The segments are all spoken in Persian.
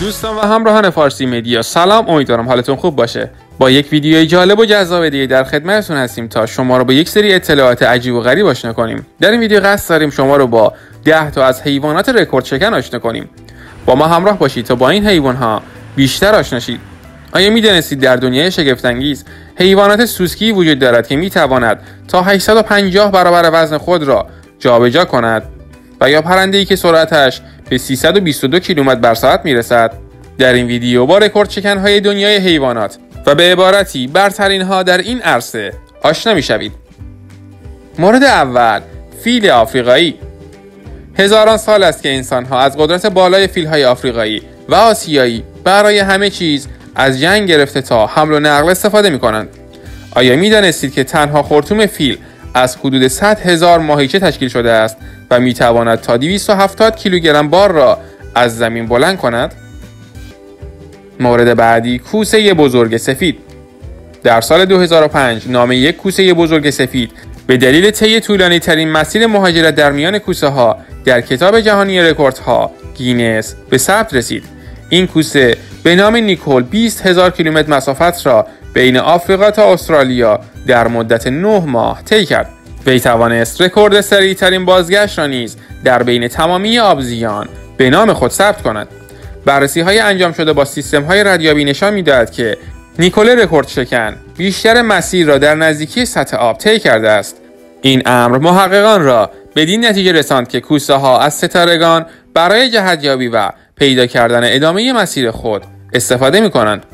دوستان و همراهان فارسی مدیا سلام، امیدوارم حالتون خوب باشه. با یک ویدیوی جالب و جذاب دیگه در خدمتتون هستیم تا شما رو با یک سری اطلاعات عجیب و غریب آشنا کنیم. در این ویدیو قصد داریم شما رو با 10 تا از حیوانات رکورد شکن آشنا کنیم. با ما همراه باشید تا با این حیوان‌ها بیشتر آشنا شید. آیا می‌دانستید در دنیای شگفت‌انگیز حیوانات سوسکی وجود دارد که می‌تواند تا 850 برابر وزن خود را جابجا کند و یا پرنده‌ای که سرعتش به 322 کیلومتر بر ساعت میرسد؟ در این ویدیو با رکورد شکن‌های دنیای حیوانات و به عبارتی برترین‌ها در این عرصه آشنا می‌شوید. مورد اول، فیل آفریقایی. هزاران سال است که انسان‌ها از قدرت بالای فیل‌های آفریقایی و آسیایی برای همه چیز از جنگ گرفته تا حمل و نقل استفاده می‌کنند. آیا می‌دانستید که تنها خرطوم فیل از حدود 100,000 ماهیچه تشکیل شده است و می‌تواند تا 270 کیلوگرم بار را از زمین بلند کند؟ مورد بعدی، کوسه بزرگ سفید. در سال 2005 نام یک کوسه بزرگ سفید به دلیل طی طولانی ترین مسیر مهاجرت در میان کوسه ها در کتاب جهانی رکوردها گینس به ثبت رسید. این کوسه به نام نیکول 20,000 کیلومتر مسافت را بین آفریقا تا استرالیا در مدت 9 ماه طی کرد. وی توانست رکورد سریع ترین بازگشت را نیز در بین تمامی آبزیان به نام خود ثبت کند. بررسی‌های انجام شده با سیستم‌های ردیابی نشان می‌دهد که نیکول رکورد شکن بیشتر مسیر را در نزدیکی سطح آب طی کرده است. این امر محققان را بدین نتیجه رساند که کوسه‌ها از ستارگان برای جهت‌یابی و پیدا کردن ادامه مسیر خود استفاده می‌کنند.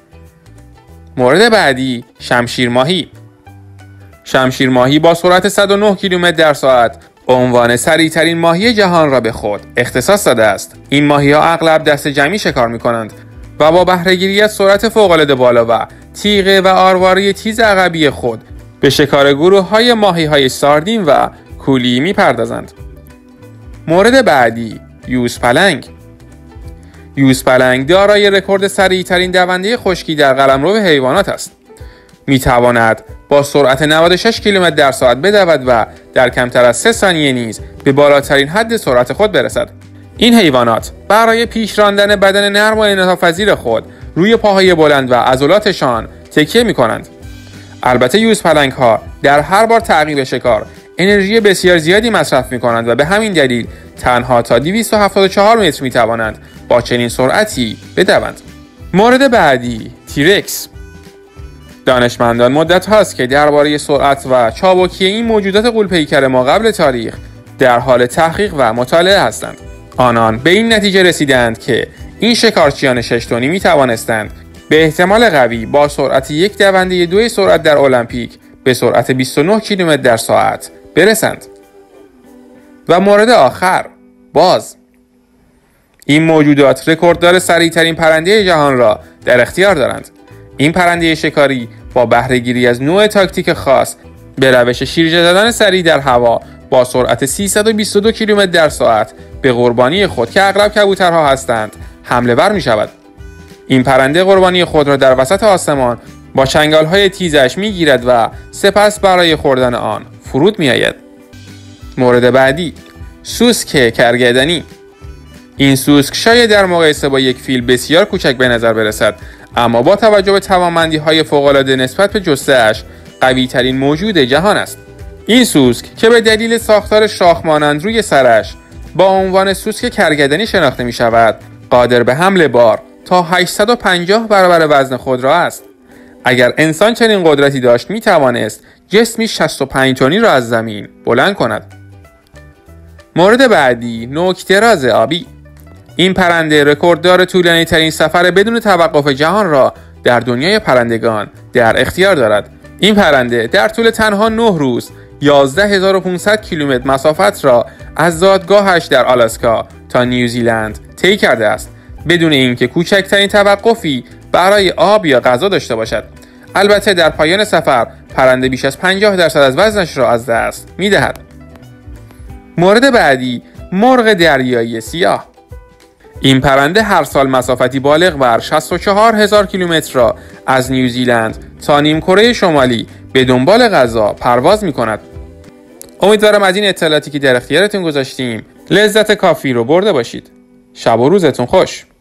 مورد بعدی، شمشیر ماهی. شمشیر ماهی با سرعت 109 کیلومتر در ساعت عنوان سریع‌ترین ماهی جهان را به خود اختصاص داده است. این ماهی‌ها اغلب دست جمعی شکار می‌کنند و با بهره‌گیری از سرعت فوق‌العاده بالا و تیغ و آرواره تیز عقبی خود به شکار گروه‌های ماهی‌های ساردین و کولی می‌پردازند. مورد بعدی، یوزپلنگ. یوزپلنگ دارای رکورد سریع‌ترین دونده خشکی در قلمرو حیوانات است. می‌تواند با سرعت 96 کیلومتر در ساعت بدود و در کمتر از 3 ثانیه نیز به بالاترین حد سرعت خود برسد. این حیوانات برای پیش راندن بدن نرم و انعطاف‌پذیر خود روی پاهای بلند و عضلاتشان تکیه می‌کنند. البته یوزپلنگ‌ها در هر بار تعقیب شکار انرژی بسیار زیادی مصرف می‌کنند و به همین دلیل تنها تا 274 متر می‌توانند با چنین سرعتی بدوند. مورد بعدی، تیرکس. دانشمندان مدت هاست که درباره سرعت و چابکی این موجودات غول‌پیکر ما قبل تاریخ در حال تحقیق و مطالعه هستند. آنان به این نتیجه رسیدند که این شکارچیان 6 تنی می توانستند به احتمال قوی با سرعت یک دونده 2 سرعت در المپیک به سرعت 29 کیلومتر در ساعت برسند. و مورد آخر، باز. این موجودات رکورددار سریع‌ترین پرنده جهان را در اختیار دارند. این پرنده شکاری با بهره‌گیری از نوع تاکتیک خاص به روش شیرجه زدن سریع در هوا با سرعت 322 کیلومتر در ساعت به قربانی خود که اغلب کبوترها هستند حمله ور می شود. این پرنده قربانی خود را در وسط آسمان با چنگال‌های تیزش می گیرد و سپس برای خوردن آن فرود می آید. مورد بعدی، سوسک کرگدنی. این سوسک شاید در مقایسه با یک فیل بسیار کوچک به نظر برسد، اما با توجه به توانمندی‌های فوق‌العاده نسبت به جثه‌اش قوی‌ترین موجود جهان است. این سوسک که به دلیل ساختار شاخ مانند روی سرش با عنوان سوسک کرگدنی شناخته می‌شود، قادر به حمل بار تا 850 برابر وزن خود را است. اگر انسان چنین قدرتی داشت می‌توانست جسمی 65 تنی را از زمین بلند کند. مورد بعدی، نوک‌دراز آبی. این پرنده رکورددار طولانی ترین سفر بدون توقف جهان را در دنیای پرندگان در اختیار دارد. این پرنده در طول تنها 9 روز 11,500 کیلومتر مسافت را از زادگاهش در آلاسکا تا نیوزیلند طی کرده است بدون اینکه کوچکترین توقفی برای آب یا غذا داشته باشد. البته در پایان سفر پرنده بیش از 50% از وزنش را از دست می‌دهد. مورد بعدی، مرغ دریایی سیاه. این پرنده هر سال مسافتی بالغ بر 64,000 کیلومتر را از نیوزیلند تا نیمکره شمالی به دنبال غذا پرواز می کند. امیدوارم از این اطلاعاتی که در اختیارتون گذاشتیم لذت کافی رو برده باشید. شب و روزتون خوش.